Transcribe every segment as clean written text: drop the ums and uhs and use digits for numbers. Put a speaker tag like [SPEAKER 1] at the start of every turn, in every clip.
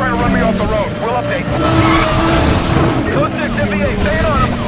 [SPEAKER 1] trying to run me off the road. We'll update. Code 6, MVA, staying on him.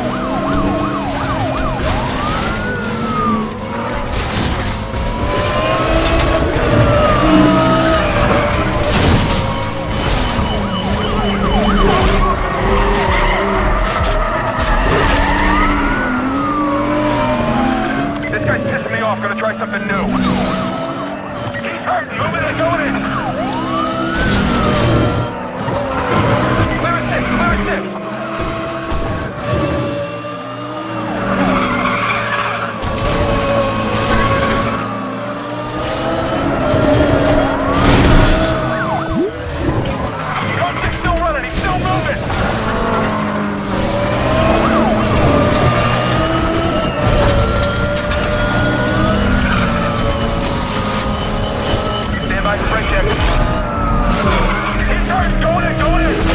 [SPEAKER 1] This guy's pissing me off. Gonna try something new. He's hurting. Moving and going in. Clear it 6. Clear it 6. Code 6 still running. He's still moving. Stand by for brake check. He's hurt. Going in. Going in.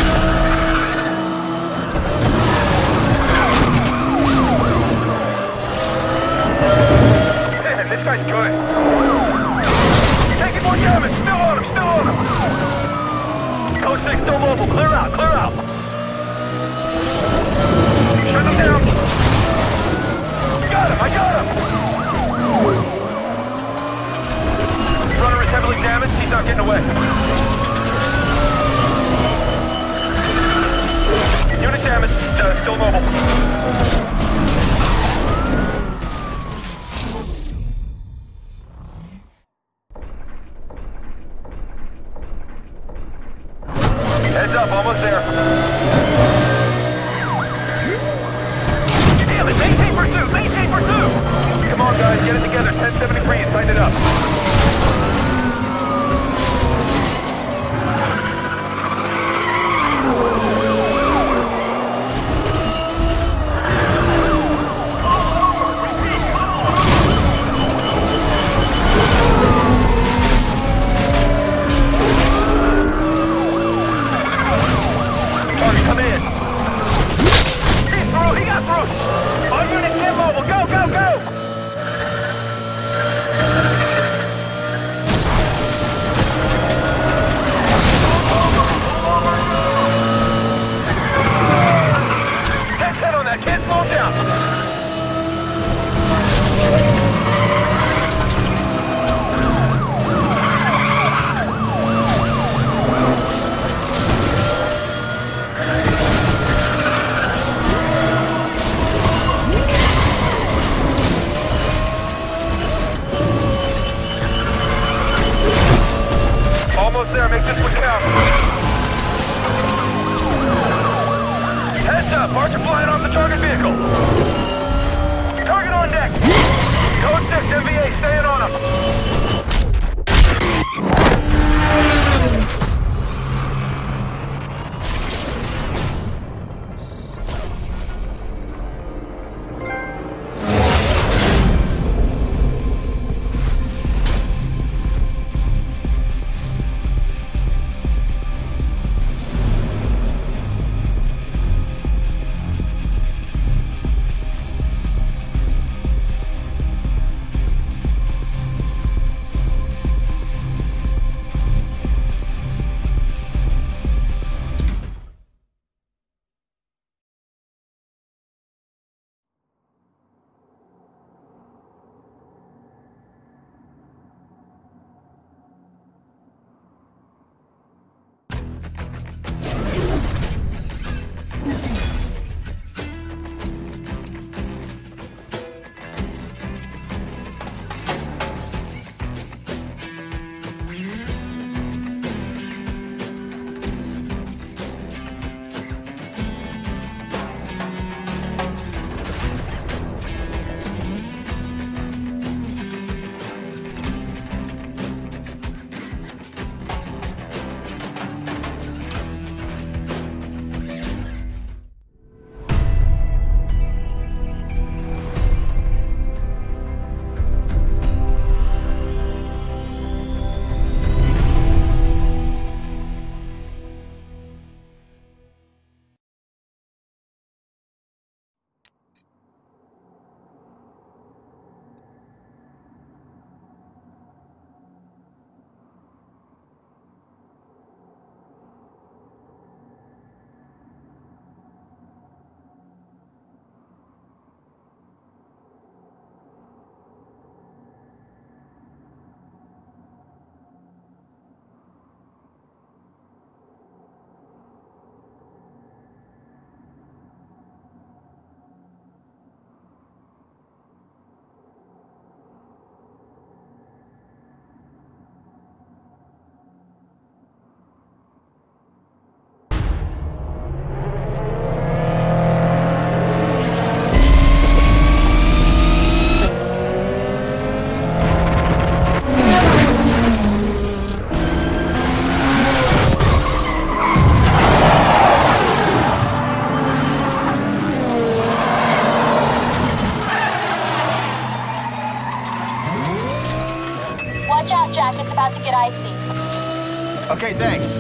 [SPEAKER 1] Man, this guy's good. Taking more damage. Still on him. Still on him. Code 6 still mobile. Clear out. Clear out. Shut him down. Got him. I got him. Runner is heavily damaged. He's not getting away. Unit damaged. Still mobile. Heads up, almost there. Damn it, maintain pursuit, maintain pursuit! Come on, guys, get it together, 1073 and tighten it up. Target, come in. He's through, he got through! All units get mobile, go, go, go!
[SPEAKER 2] Okay, thanks.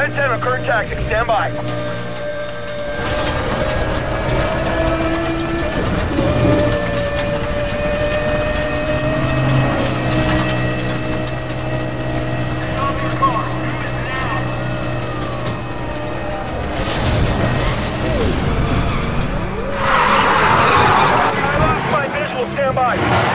[SPEAKER 1] 10 on current tactics. Stand by. Stand by.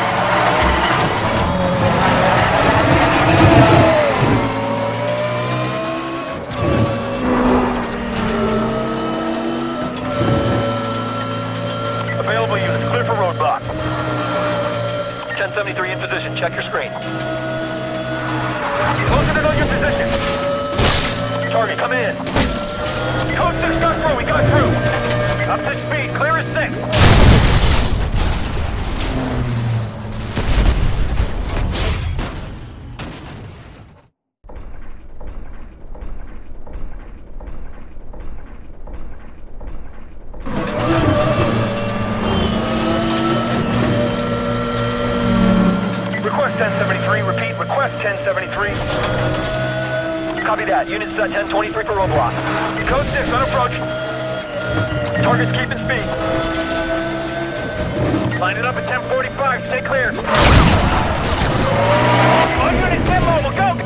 [SPEAKER 1] Available units clear for roadblock. 1073 in position. Check your screen. Closing in on your position. Target, come in. Code 6 got through. We got through. Up to speed. Clear as 6. Request 1073, repeat, request 1073. Copy that, units at 1023 for roadblock. Code 6 on approach. Target's keeping speed. Line it up at 1045, stay clear. All units get mobile, go!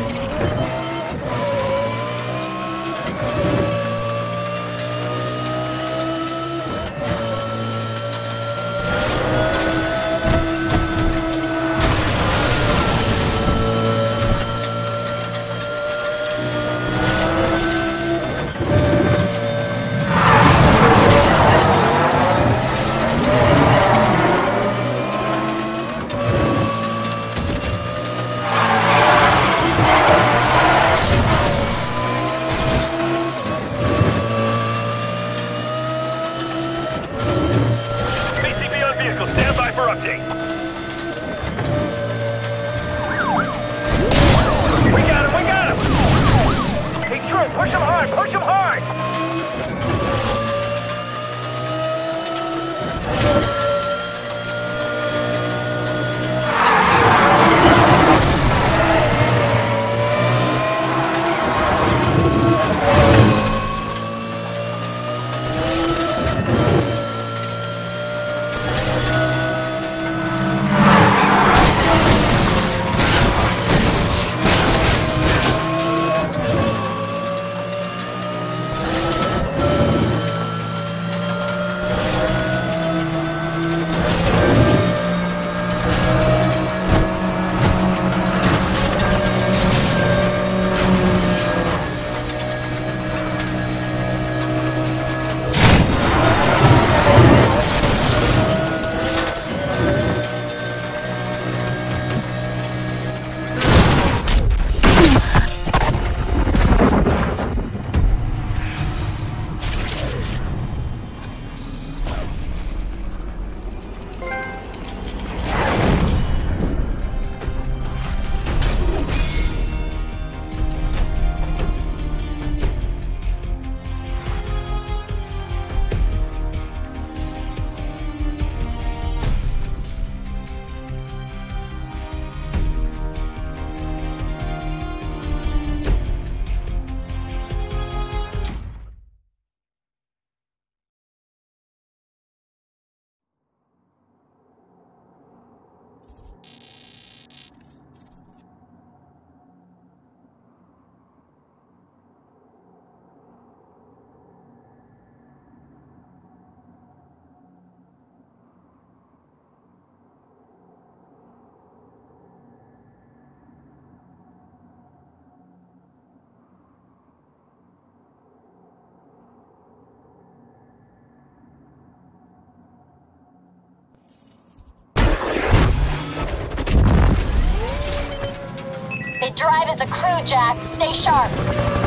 [SPEAKER 1] Push him hard! Push him hard!
[SPEAKER 2] They drive as a crew, Jack. Stay sharp.